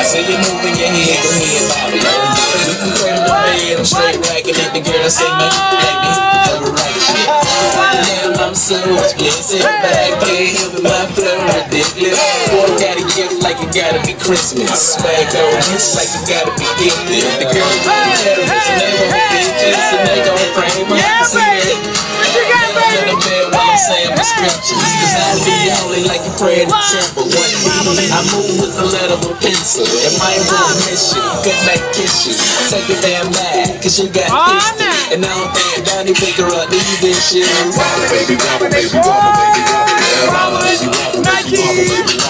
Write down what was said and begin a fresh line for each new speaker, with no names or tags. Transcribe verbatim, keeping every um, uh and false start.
see you moving your head, go ahead, Bobby. You can cradle the bed, I'm straight racking at the girl, say, man, baby, never right shit. Damn, I'm so explicit, but I can't help it, my flow ridiculous. Boy, got a gift like it gotta be Christmas. Swag on this like it gotta be gifted. The girl gon' terrorists, and they won't bitches, and they gon' frame us. Yeah, baby, what you got, baby? I'm bed while I'm saying prescriptions, cause I be only like a prayer to temple. I move with the letter of a pencil. If I ain't gonna miss you, come back kiss you. Take your damn bag, cause you got history. And I don't think Donnie pick her up these issues. Baby, baby, baby, baby, baby, baby, baby, baby, baby, baby, baby, baby, baby, baby,